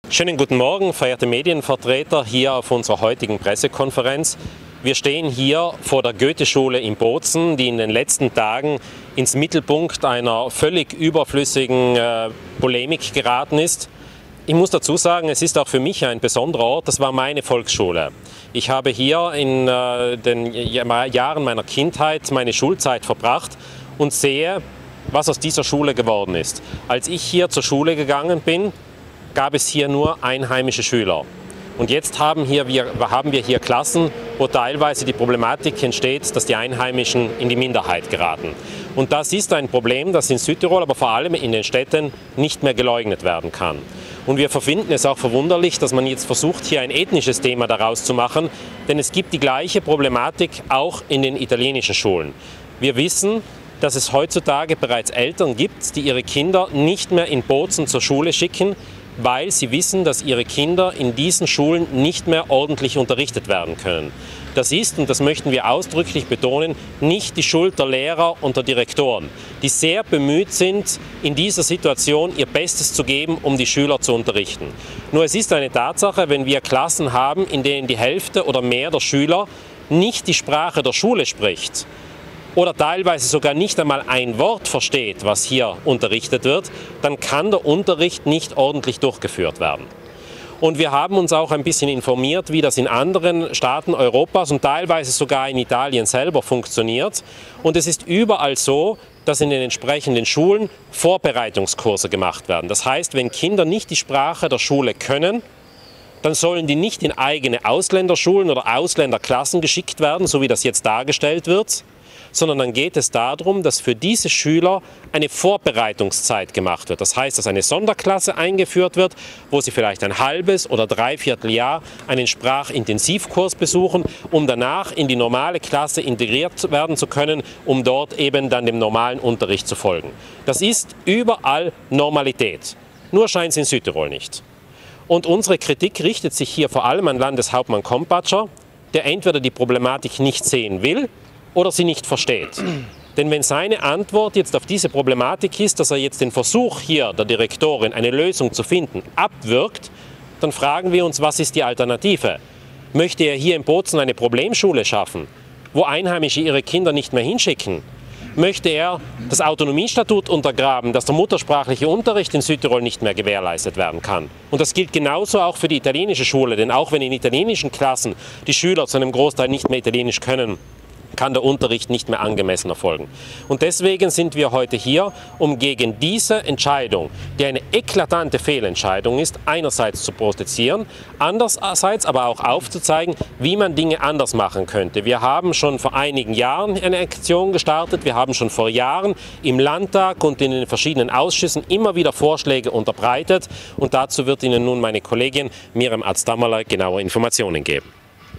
Schönen guten Morgen, verehrte Medienvertreter, hier auf unserer heutigen Pressekonferenz. Wir stehen hier vor der Goethe-Schule in Bozen, die in den letzten Tagen ins Mittelpunkt einer völlig überflüssigen Polemik geraten ist. Ich muss dazu sagen, es ist auch für mich ein besonderer Ort, das war meine Volksschule. Ich habe hier in den Jahren meiner Kindheit meine Schulzeit verbracht und sehe, was aus dieser Schule geworden ist. Als ich hier zur Schule gegangen bin, gab es hier nur einheimische Schüler. Und jetzt haben wir hier Klassen, wo teilweise die Problematik entsteht, dass die Einheimischen in die Minderheit geraten. Und das ist ein Problem, das in Südtirol, aber vor allem in den Städten nicht mehr geleugnet werden kann. Und wir finden es auch verwunderlich, dass man jetzt versucht, hier ein ethnisches Thema daraus zu machen, denn es gibt die gleiche Problematik auch in den italienischen Schulen. Wir wissen, dass es heutzutage bereits Eltern gibt, die ihre Kinder nicht mehr in Bozen zur Schule schicken, weil sie wissen, dass ihre Kinder in diesen Schulen nicht mehr ordentlich unterrichtet werden können. Das ist, und das möchten wir ausdrücklich betonen, nicht die Schuld der Lehrer und der Direktoren, die sehr bemüht sind, in dieser Situation ihr Bestes zu geben, um die Schüler zu unterrichten. Nur es ist eine Tatsache, wenn wir Klassen haben, in denen die Hälfte oder mehr der Schüler nicht die Sprache der Schule spricht, oder teilweise sogar nicht einmal ein Wort versteht, was hier unterrichtet wird, dann kann der Unterricht nicht ordentlich durchgeführt werden. Und wir haben uns auch ein bisschen informiert, wie das in anderen Staaten Europas und teilweise sogar in Italien selber funktioniert. Und es ist überall so, dass in den entsprechenden Schulen Vorbereitungskurse gemacht werden. Das heißt, wenn Kinder nicht die Sprache der Schule können, dann sollen die nicht in eigene Ausländerschulen oder Ausländerklassen geschickt werden, so wie das jetzt dargestellt wird, sondern dann geht es darum, dass für diese Schüler eine Vorbereitungszeit gemacht wird. Das heißt, dass eine Sonderklasse eingeführt wird, wo sie vielleicht ein halbes oder dreiviertel Jahr einen Sprachintensivkurs besuchen, um danach in die normale Klasse integriert werden zu können, um dort eben dann dem normalen Unterricht zu folgen. Das ist überall Normalität. Nur scheint es in Südtirol nicht. Und unsere Kritik richtet sich hier vor allem an Landeshauptmann Kompatscher, der entweder die Problematik nicht sehen will oder sie nicht versteht. Denn wenn seine Antwort jetzt auf diese Problematik ist, dass er jetzt den Versuch hier der Direktorin, eine Lösung zu finden, abwirkt, dann fragen wir uns, was ist die Alternative? Möchte er hier in Bozen eine Problemschule schaffen, wo Einheimische ihre Kinder nicht mehr hinschicken? Möchte er das Autonomiestatut untergraben, dass der muttersprachliche Unterricht in Südtirol nicht mehr gewährleistet werden kann? Und das gilt genauso auch für die italienische Schule, denn auch wenn in italienischen Klassen die Schüler zu einem Großteil nicht mehr Italienisch können, kann der Unterricht nicht mehr angemessen erfolgen. Und deswegen sind wir heute hier, um gegen diese Entscheidung, die eine eklatante Fehlentscheidung ist, einerseits zu protestieren, andererseits aber auch aufzuzeigen, wie man Dinge anders machen könnte. Wir haben schon vor einigen Jahren eine Aktion gestartet, wir haben schon vor Jahren im Landtag und in den verschiedenen Ausschüssen immer wieder Vorschläge unterbreitet und dazu wird Ihnen nun meine Kollegin Miriam Atzdamerle genaue Informationen geben.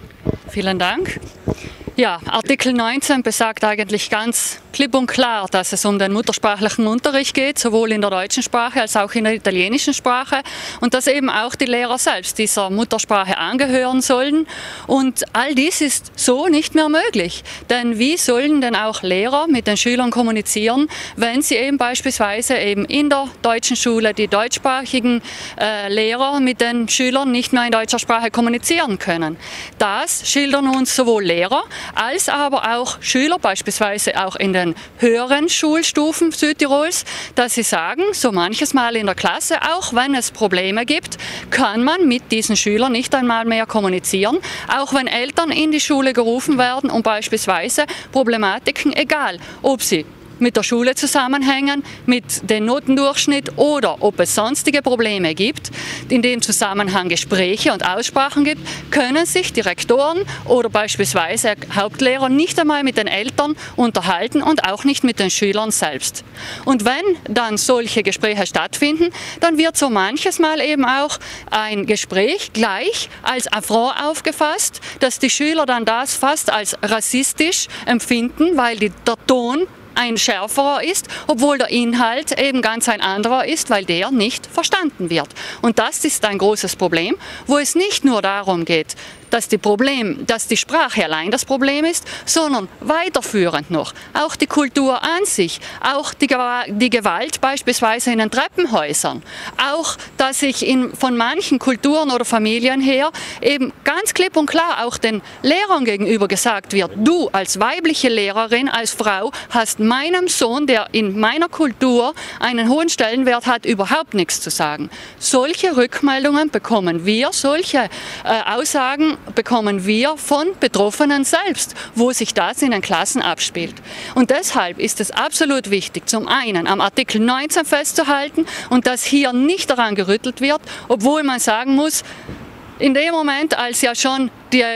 Vielen Dank. Ja, Artikel 19 besagt eigentlich ganz klipp und klar, dass es um den muttersprachlichen Unterricht geht, sowohl in der deutschen Sprache als auch in der italienischen Sprache und dass eben auch die Lehrer selbst dieser Muttersprache angehören sollen. Und all dies ist so nicht mehr möglich. Denn wie sollen denn auch Lehrer mit den Schülern kommunizieren, wenn sie eben beispielsweise eben in der deutschen Schule die deutschsprachigen Lehrer mit den Schülern nicht mehr in deutscher Sprache kommunizieren können? Das schildern uns sowohl Lehrer als aber auch Schüler, beispielsweise auch in den höheren Schulstufen Südtirols, dass sie sagen, so manches Mal in der Klasse, auch wenn es Probleme gibt, kann man mit diesen Schülern nicht einmal mehr kommunizieren, auch wenn Eltern in die Schule gerufen werden, um beispielsweise Problematiken, egal ob sie mit der Schule zusammenhängen, mit dem Notendurchschnitt oder ob es sonstige Probleme gibt, in dem Zusammenhang Gespräche und Aussprachen gibt, können sich Direktoren oder beispielsweise Hauptlehrer nicht einmal mit den Eltern unterhalten und auch nicht mit den Schülern selbst. Und wenn dann solche Gespräche stattfinden, dann wird so manches Mal eben auch ein Gespräch gleich als Affront aufgefasst, dass die Schüler dann das fast als rassistisch empfinden, weil der Ton ein schärferer ist, obwohl der Inhalt eben ganz ein anderer ist, weil der nicht verstanden wird. Und das ist ein großes Problem, wo es nicht nur darum geht, dass die Sprache allein das Problem ist, sondern weiterführend noch. Auch die Kultur an sich, auch die Gewalt beispielsweise in den Treppenhäusern, auch, dass ich von manchen Kulturen oder Familien her eben ganz klipp und klar auch den Lehrern gegenüber gesagt wird, du als weibliche Lehrerin, als Frau hast meinem Sohn, der in meiner Kultur einen hohen Stellenwert hat, überhaupt nichts zu sagen. Solche Rückmeldungen bekommen wir, solche Aussagen bekommen wir von Betroffenen selbst, wo sich das in den Klassen abspielt. Und deshalb ist es absolut wichtig, zum einen am Artikel 19 festzuhalten und dass hier nicht daran gerüttelt wird, obwohl man sagen muss, in dem Moment, als ja schon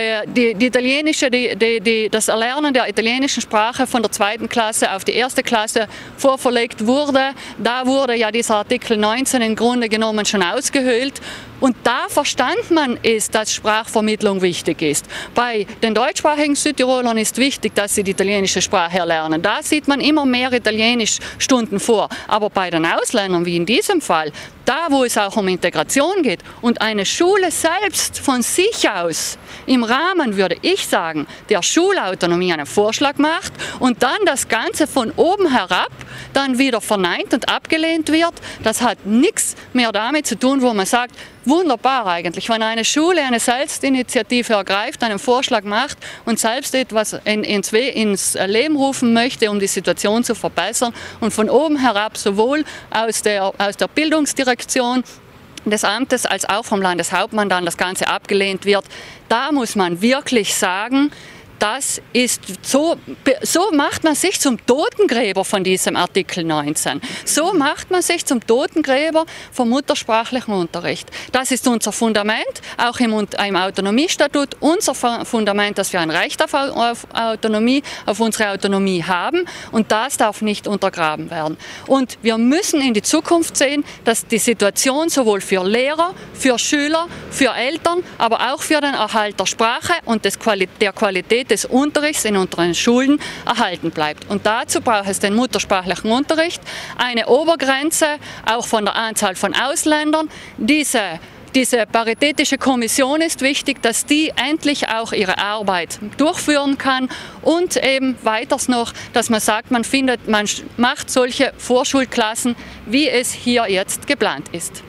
das Erlernen der italienischen Sprache von der 2. Klasse auf die 1. Klasse vorverlegt wurde, da wurde ja dieser Artikel 19 im Grunde genommen schon ausgehöhlt. Und da verstand man es, dass Sprachvermittlung wichtig ist. Bei den deutschsprachigen Südtirolern ist wichtig, dass sie die italienische Sprache erlernen. Da sieht man immer mehr Italienischstunden vor. Aber bei den Ausländern, wie in diesem Fall, da wo es auch um Integration geht und eine Schule selbst von sich aus im Rahmen, würde ich sagen, der Schulautonomie einen Vorschlag macht und dann das Ganze von oben herab dann wieder verneint und abgelehnt wird, das hat nichts mehr damit zu tun, wo man sagt, wunderbar eigentlich, wenn eine Schule eine Selbstinitiative ergreift, einen Vorschlag macht und selbst etwas ins Leben rufen möchte, um die Situation zu verbessern und von oben herab sowohl aus der Bildungsdirektion des Amtes als auch vom Landeshauptmann dann das Ganze abgelehnt wird, da muss man wirklich sagen, das ist so macht man sich zum Totengräber von diesem Artikel 19. So macht man sich zum Totengräber vom muttersprachlichen Unterricht. Das ist unser Fundament, auch im Autonomiestatut, unser Fundament, dass wir ein Recht auf Autonomie, auf unsere Autonomie haben und das darf nicht untergraben werden. Und wir müssen in die Zukunft sehen, dass die Situation sowohl für Lehrer, für Schüler, für Eltern, aber auch für den Erhalt der Sprache und der Qualität des Unterrichts in unseren Schulen erhalten bleibt. Und dazu braucht es den muttersprachlichen Unterricht, eine Obergrenze, auch von der Anzahl von Ausländern. Diese paritätische Kommission ist wichtig, dass die endlich auch ihre Arbeit durchführen kann und eben weiters noch, dass man sagt, man macht solche Vorschulklassen, wie es hier jetzt geplant ist.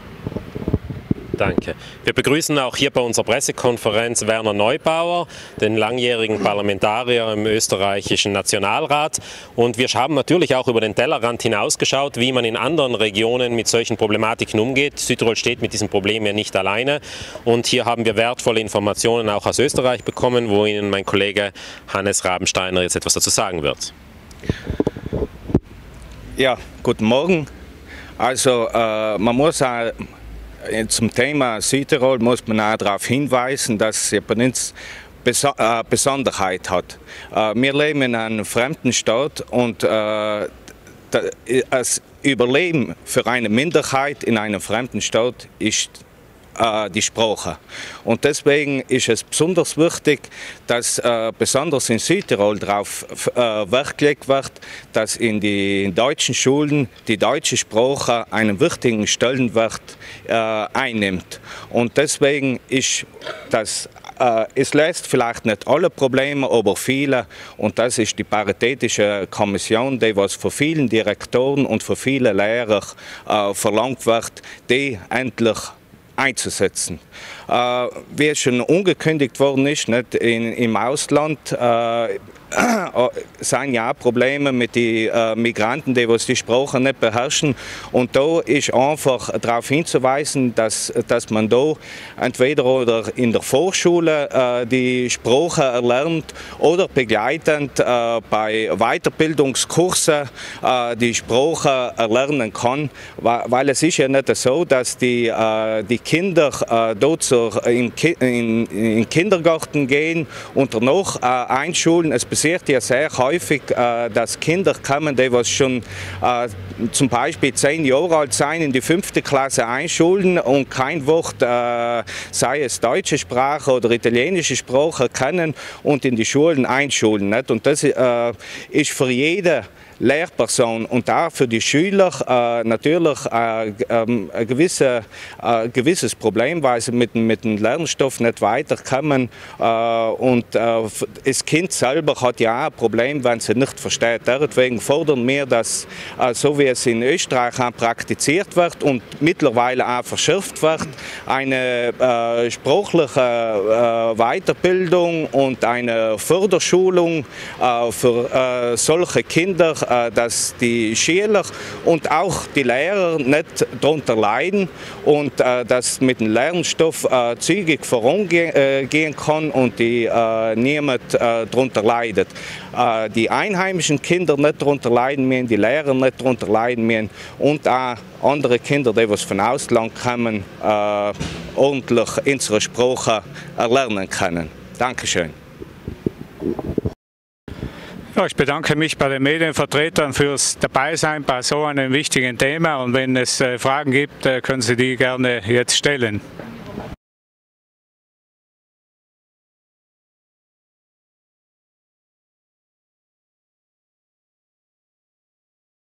Danke. Wir begrüßen auch hier bei unserer Pressekonferenz Werner Neubauer, den langjährigen Parlamentarier im österreichischen Nationalrat. Und wir haben natürlich auch über den Tellerrand hinausgeschaut, wie man in anderen Regionen mit solchen Problematiken umgeht. Südtirol steht mit diesem Problem ja nicht alleine. Und hier haben wir wertvolle Informationen auch aus Österreich bekommen, wo Ihnen mein Kollege Hannes Rabensteiner jetzt etwas dazu sagen wird. Ja, guten Morgen. Also man muss auch zum Thema Südtirol muss man auch darauf hinweisen, dass es bei uns eine Besonderheit hat. Wir leben in einem fremden Staat und das Überleben für eine Minderheit in einem fremden Staat ist die Sprache. Und deswegen ist es besonders wichtig, dass besonders in Südtirol darauf Wert gelegt wird, dass in den deutschen Schulen die deutsche Sprache einen wichtigen Stellenwert einnimmt. Und deswegen ist das es löst vielleicht nicht alle Probleme, aber viele. Und das ist die Paritätische Kommission, die was von vielen Direktoren und von vielen Lehrern verlangt wird, die endlich einzusetzen. Wie es schon angekündigt worden ist, nicht, im Ausland sind ja auch Probleme mit den Migranten, die die Sprache nicht beherrschen. Und da ist einfach darauf hinzuweisen, dass man da entweder oder in der Vorschule die Sprache erlernt oder begleitend bei Weiterbildungskursen die Sprache erlernen kann. Weil es ist ja nicht so, dass die Kinder dort in den Kindergarten gehen und danach einschulen. Es passiert ja sehr häufig, dass Kinder kommen, die was schon zum Beispiel 10 Jahre alt sein, in die 5. Klasse einschulen und kein Wort, sei es deutsche Sprache oder italienische Sprache, kennen und in die Schulen einschulen. Nicht? Und das ist für jeden Lehrperson und auch für die Schüler natürlich ein gewisses Problem, weil sie mit dem Lernstoff nicht weiterkommen. Und das Kind selber hat ja auch ein Problem, wenn sie nicht versteht. Deswegen fordern wir, dass so wie es in Österreich auch praktiziert wird und mittlerweile auch verschärft wird, eine sprachliche Weiterbildung und eine Förderschulung für solche Kinder, dass die Schüler und auch die Lehrer nicht darunter leiden und dass mit dem Lernstoff zügig vorangehen kann und die niemand darunter leidet. Die einheimischen Kinder nicht darunter leiden müssen, die Lehrer nicht darunter leiden müssen und auch andere Kinder, die von Ausland kommen, ordentlich unsere Sprache erlernen können. Dankeschön. Ja, ich bedanke mich bei den Medienvertretern fürs Dabeisein bei so einem wichtigen Thema und wenn es Fragen gibt, können Sie die gerne jetzt stellen.